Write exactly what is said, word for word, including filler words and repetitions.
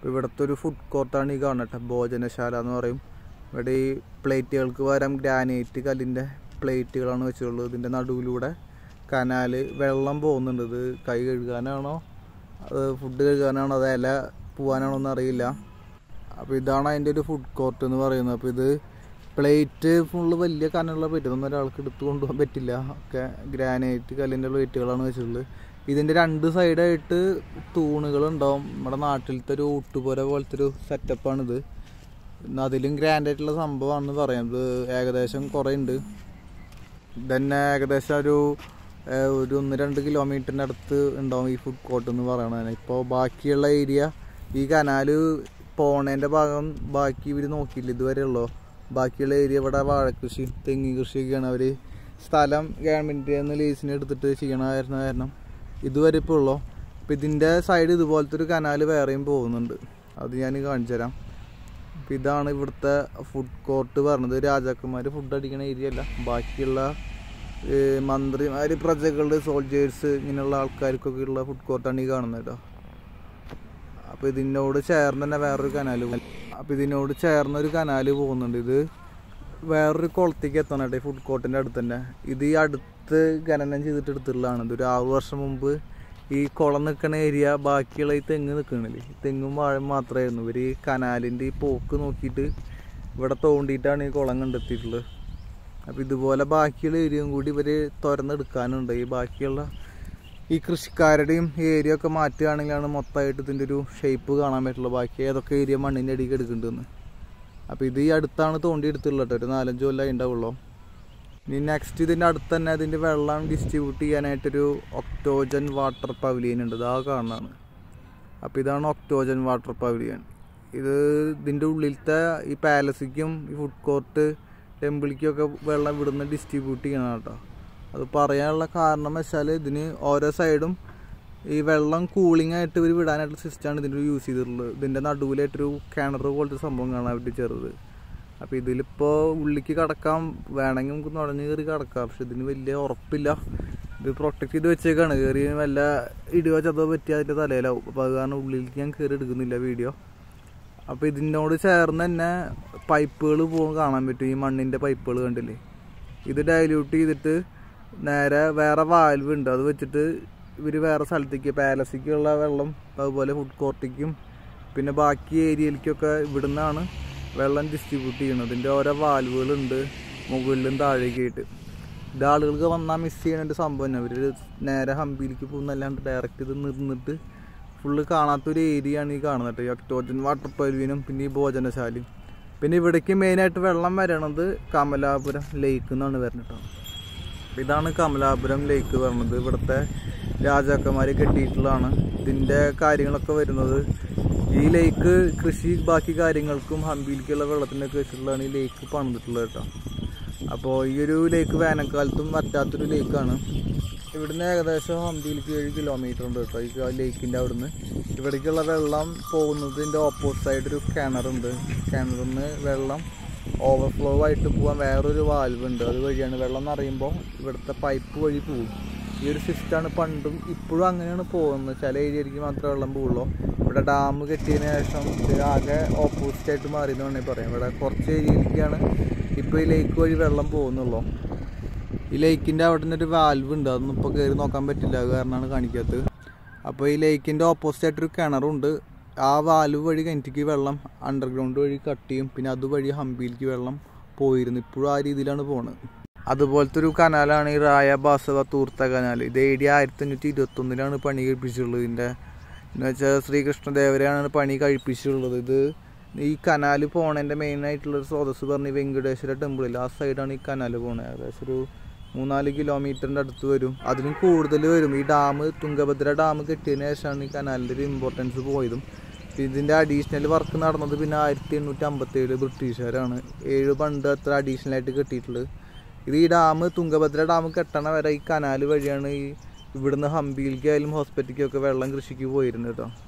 ഇവിടുത്തെ ഒരു ഫുഡ് കോർട്ടാണ് ഈ കാണട്ടെ, ഭോജനശാല എന്ന് പറയും. ഇവിടെ ഈ പ്ലേറ്റുകൾക്ക് പകരം ഗ്രാനൈറ്റ് കല്ലിൻ്റെ പ്ലേറ്റുകളാണ് വെച്ചിട്ടുള്ളത്. ഇതിൻ്റെ നടുവിലൂടെ കനാല് വെള്ളം പോകുന്നുണ്ട്. ഇത് കൈ കഴുകാനാണോ അത് ഫുഡ് കഴുകാനാണോ അത് ഇല പോകാനാണോ എന്നറിയില്ല. അപ്പോൾ ഇതാണ് അതിൻ്റെ ഒരു ഫുഡ് കോർട്ട് എന്ന് പറയുന്നത്. അപ്പോൾ ഇത് പ്ലേറ്റ് ഫുള്ള് വലിയ കനുള്ള പ്ലേറ്റ് ഒന്നും ഒരാൾക്ക് എടുത്ത് കൊണ്ടുപോകാൻ പറ്റില്ല. ഒക്കെ ഗ്രാനൈറ്റ് കല്ലിൻ്റെ പ്ലേറ്റുകളാണ് വെച്ചിട്ടുള്ളത്. ഇതിൻ്റെ രണ്ട് സൈഡായിട്ട് തൂണുകളുണ്ടാവും. നമ്മുടെ നാട്ടിലത്തെ ഒരു ഊട്ടുപുര പോലത്തെ ഒരു സെറ്റപ്പാണിത്. അതിലും ഗ്രാൻഡായിട്ടുള്ള സംഭവമാണെന്ന് പറയാം. ഇത് ഏകദേശം കുറേ ഉണ്ട്. ഇതന്നെ ഏകദേശം ഒരു ഒരു ഒന്ന് രണ്ട് കിലോമീറ്ററിൻ്റെ അടുത്ത് ഉണ്ടാവും ഈ ഫുഡ് കോർട്ട് എന്ന് പറയണത്. ഇപ്പോൾ ബാക്കിയുള്ള ഏരിയ ഈ കനാല് പോണേൻ്റെ ഭാഗം ബാക്കി ഇവർ നോക്കിയില്ല ഇതുവരെ ഉള്ളൂ. ബാക്കിയുള്ള ഏരിയ ഇവിടെ വാഴക്കൃഷി തെങ്ങ് കൃഷിയൊക്കെയാണ്. അവർ സ്ഥലം ഗവൺമെൻറ്റിൽ നിന്ന് ലീസിന് എടുത്തിട്ട് ചെയ്യണമായിരുന്ന കാരണം ഇതുവരെ ഇപ്പോൾ ഉള്ളൂ. അപ്പോൾ ഇതിൻ്റെ സൈഡ് ഇതുപോലത്തെ ഒരു കനാല് വേറെയും പോകുന്നുണ്ട്. അത് ഞാൻ കാണിച്ചു തരാം. അപ്പോൾ ഇതാണ് ഇവിടുത്തെ ഫുഡ് കോർട്ട് പറഞ്ഞത്. രാജാക്കന്മാർ ഫുഡ് അടിക്കണ ഏരിയ അല്ല, ബാക്കിയുള്ള മന്ത്രിമാർ, പ്രജകൾ, സോൾജേഴ്സ് ഇങ്ങനെയുള്ള ആൾക്കാർക്കൊക്കെ ഉള്ള ഫുഡ് കോർട്ടാണ് ഈ കാണുന്നത് കേട്ടോ. അപ്പോൾ ഇതിനോട് ചേർന്ന് തന്നെ വേറൊരു കനാല് പോകും. അപ്പോൾ ഇതിനോട് ചേർന്നൊരു കനാല് പോകുന്നുണ്ട്. ഇത് വേറൊരു കുളത്തേക്ക് എത്തണം കേട്ടോ, ഫുഡ് കോർട്ടിൻ്റെ അടുത്ത് തന്നെ. ഇത് ഈ അടുത്ത് ഖനനം ചെയ്തിട്ട് എടുത്തിട്ടുള്ളതാണ്. ഇതൊരു ആറു വർഷം മുമ്പ് ഈ കുളം നിൽക്കുന്ന ഏരിയ ബാക്കിയുള്ള ഈ തെങ്ങ് നിൽക്കണില്ലേ, തെങ്ങും വാഴയും മാത്രമായിരുന്നു. ഇവർ ഈ കനാലിൻ്റെ ഈ പോക്ക് നോക്കിയിട്ട് ഇവിടെ തോണ്ടിയിട്ടാണ് ഈ കുളം കണ്ടെത്തിയിട്ടുള്ളത്. അപ്പോൾ ഇതുപോലെ ബാക്കിയുള്ള ഏരിയയും കൂടി ഇവർ തുറന്നെടുക്കാനുണ്ട്. ഈ ബാക്കിയുള്ള ഈ കൃഷിക്കാരുടെയും ഈ ഏരിയ ഒക്കെ മാറ്റുകയാണെങ്കിലാണ് മൊത്തമായിട്ട് ഇതിൻ്റെ ഒരു ഷേപ്പ് കാണാൻ പറ്റുള്ളൂ. ബാക്കി ഏതൊക്കെ ഏരിയ മണ്ണിൻ്റെ അടിക്ക് എടുക്കുന്നുണ്ടെന്ന്. അപ്പോൾ ഇത് ഈ അടുത്താണ് തോണ്ടി എടുത്തിട്ടുള്ളത് കേട്ടോ. ഒരു നാലഞ്ച് കൊല്ലം ഉണ്ടാവുള്ളൂ. ഇനി നെക്സ്റ്റ് ഇതിൻ്റെ അടുത്ത് തന്നെ അതിൻ്റെ വെള്ളം ഡിസ്ട്രിബ്യൂട്ട് ചെയ്യാനായിട്ടൊരു ഒക്ടോജൻ വാട്ടർ പവലിയൻ ഉണ്ട്. ഇതാ കാണുന്നതാണ്. അപ്പോൾ ഇതാണ് ഒക്ടോജൻ വാട്ടർ പവലിയൻ. ഇത് ഇതിൻ്റെ ഉള്ളിലത്തെ ഈ പാലസിക്കും ഈ ഫുഡ് കോർട്ട് ടെമ്പിളിക്കൊക്കെ വെള്ളം ഇവിടുന്ന് ഡിസ്ട്രിബ്യൂട്ട് ചെയ്യണം കേട്ടോ. അത് പറയാനുള്ള കാരണം വെച്ചാൽ ഇതിന് ഓരോ സൈഡും ഈ വെള്ളം കൂളിംഗ് ആയിട്ട് ഇവർ വിടാനായിട്ടുള്ള സിസ്റ്റമാണ് ഇതിൻ്റെ യൂസ് ചെയ്തിട്ടുള്ളത്. ഇതിൻ്റെ നടുവിലായിട്ടൊരു കിണർ പോലത്തെ സംഭവം കാണാൻ വേണ്ടി ചെറുത്. അപ്പോൾ ഇതിലിപ്പോൾ ഉള്ളിലേക്ക് കടക്കാം, വേണമെങ്കിൽ നമുക്ക് നുഴഞ്ഞ് കയറി കടക്കാം. പക്ഷെ ഇതിന് വലിയ ഉറപ്പില്ല. ഇത് പ്രൊട്ടക്ട് ചെയ്ത് വെച്ചേക്കാണ്. കയറി വല്ല ഇടുക ചതോ പറ്റിയ അതിൻ്റെ തലയിലാവും. അപ്പോൾ അത് കാരണം ഉള്ളിലേക്ക് ഞാൻ കയറി എടുക്കുന്നില്ല വീഡിയോ. അപ്പോൾ ഇതിനോട് ചേർന്ന് തന്നെ പൈപ്പുകൾ പോകും കാണാൻ പറ്റും. ഈ മണ്ണിൻ്റെ പൈപ്പുകൾ കണ്ടില്ലേ, ഇത് ഡൈല്യൂട്ട് ചെയ്തിട്ട് നേരെ വേറെ വാൽവ് ഉണ്ട്, അത് വെച്ചിട്ട് ഇവർ വേറെ സ്ഥലത്തേക്ക് പാലസിക്കുള്ള വെള്ളം അതുപോലെ ഫുഡ് കോർട്ടിക്കും പിന്നെ ബാക്കി ഏരിയയിലേക്കൊക്കെ ഇവിടെ നിന്നാണ് വെള്ളം ഡിസ്ട്രിബ്യൂട്ട് ചെയ്യുന്നത്. ഇതിൻ്റെ ഓരോ വാൽവുകളുണ്ട് മുകളിലും താഴേക്കായിട്ട്. ഇത് ആളുകൾക്ക് വന്നാൽ മിസ് ചെയ്യണ ഒരു സംഭവം തന്നെ. അവർ നേരെ ഹംപിയിലേക്ക് പോകുന്നല്ലാണ്ട് ഡയറക്റ്റ് ഇത് നിന്നിട്ട് ഫുള്ള് കാണാത്തൊരു ഏരിയ ആണ് ഈ കാണുന്നത്. ഈ ഒക്ടോജൻ വാട്ടർ പവലിയനും പിന്നെ ഈ ഭോജനശാലയും. പിന്നെ ഇവിടേക്ക് മെയിനായിട്ട് വെള്ളം വരണത് കമലാപുരം ലേക്ക് എന്നാണ് വരുന്നത് കേട്ടോ. ഇതാണ് കമലാപുരം ലേക്ക് പറഞ്ഞത്. ഇവിടുത്തെ രാജാക്കന്മാർ കെട്ടിയിട്ടുള്ളതാണ്. ഇതിൻ്റെ കാര്യങ്ങളൊക്കെ വരുന്നത് ഈ ലേക്ക് കൃഷി ബാക്കി കാര്യങ്ങൾക്കും ഹംപിയിലേക്കുള്ള വെള്ളത്തിനൊക്കെ വെച്ചിട്ടുള്ളതാണ് ഈ ലേക്ക് പണിതിട്ടുള്ളത് കേട്ടോ. അപ്പോൾ ഈ ഒരു ലേക്ക് വേനൽക്കാലത്തും വറ്റാത്തൊരു ലേക്കാണ്. ഇവിടുന്ന് ഏകദേശം ഹംപിയിലേക്ക് ഏഴ് കിലോമീറ്റർ ഉണ്ട് കേട്ടോ. ഈ ലേക്കിൻ്റെ അവിടുന്ന് ഇവിടേക്കുള്ള വെള്ളം പോകുന്നതിൻ്റെ ഓപ്പോസിറ്റ് ആയിട്ട് ഒരു കിണറുണ്ട്. കിണറിൽ നിന്ന് വെള്ളം ഓവർഫ്ലോ ആയിട്ട് പോകാൻ വേറൊരു വാൽവ് ഉണ്ട്. അത് വഴിയാണ് വെള്ളം നിറയുമ്പോൾ ഇവിടുത്തെ പൈപ്പ് വഴി പോകും. ഈ ഒരു സിസ്റ്റമാണ് പണ്ടും ഇപ്പോഴും അങ്ങനെയാണ് പോകുന്നത്. ചില ഏരിയയിലേക്ക് മാത്രമേ വെള്ളം പോകുള്ളൂ. ഇവിടെ ഡാം കെട്ടിയതിന് ശേഷം ഇത് ആകെ ഓപ്പോസിറ്റ് ആയിട്ട് മാറിയെന്ന് വേണമെങ്കിൽ പറയാം. ഇവിടെ കുറച്ച് ഏരിയയിലേക്കാണ് ഇപ്പോൾ ഈ ലേക്ക് വഴി വെള്ളം പോകുന്നുള്ളൂ. ഈ ലേക്കിൻ്റെ അവിടെ നിന്നൊരു വാൽവ് ഉണ്ട്, അതൊന്നും ഇപ്പോൾ കയറി നോക്കാൻ പറ്റില്ല, അത് കാരണമാണ് കാണിക്കാത്തത്. അപ്പോൾ ഈ ലേക്കിൻ്റെ ഓപ്പോസിറ്റ് ആയിട്ടൊരു കിണറുണ്ട്. ആ വാൽവ് വഴി കിണറ്റിക്ക് വെള്ളം അണ്ടർഗ്രൗണ്ട് വഴി കട്ട് ചെയ്യും. പിന്നെ അതുവഴി ഹംപിയിലേക്ക് വെള്ളം പോയിരുന്നു. ഇപ്പോഴും ആ രീതിയിലാണ് പോകുന്നത്. അതുപോലത്തെ ഒരു കനാലാണ് ഈ റായ ബാസവ തൂർത്ത കനാൽ. ഇത് എ ഡി ആയിരത്തി അഞ്ഞൂറ്റി ഇരുപത്തി ഒന്നിലാണ് പണി കഴിപ്പിച്ചിട്ടുള്ളത്. ഇതിൻ്റെ എന്ന് വെച്ചാൽ ശ്രീകൃഷ്ണദേവരെയാണ് പണി കഴിപ്പിച്ചിട്ടുള്ളത്. ഇത് ഈ കനാൽ പോണതിൻ്റെ മെയിനായിട്ടുള്ളൊരു സ്രോതസ് പറഞ്ഞ് വെങ്കടേശ്വര ടെമ്പിളിൽ ആ സൈഡാണ് ഈ കനാൽ പോകുന്നത്. ഏകദേശം ഒരു മൂന്നാല് കിലോമീറ്ററിൻ്റെ അടുത്ത് വരും, അതിലും കൂടുതൽ വരും. ഈ ഡാം തുംഗഭദ്ര ഡാം കെട്ടിയതിന് ശേഷമാണ് ഈ കനാലിൻ്റെ ഒരു ഇമ്പോർട്ടൻസ് പോയതും. ഇതിൻ്റെ അഡീഷണൽ വർക്ക് നടന്നത് പിന്നെ ആയിരത്തി എണ്ണൂറ്റി അമ്പത്തി ഏഴ് ബ്രിട്ടീഷുകാരാണ് ഏഴ് പണ്ട് അത്ര അഡീഷണലായിട്ട് കെട്ടിയിട്ടുള്ളത്. ഇത് ഈ ഡാം തുംഗഭദ്ര ഡാം കെട്ടണ വരെ ഈ കനാൽ വഴിയാണ് ഈ ഇവിടുന്ന് ഹംപിയിലേക്കായാലും ഹോസ്പിറ്റലിലേക്കൊക്കെ വെള്ളം കൃഷിക്ക് പോയിരുന്നത് കേട്ടോ.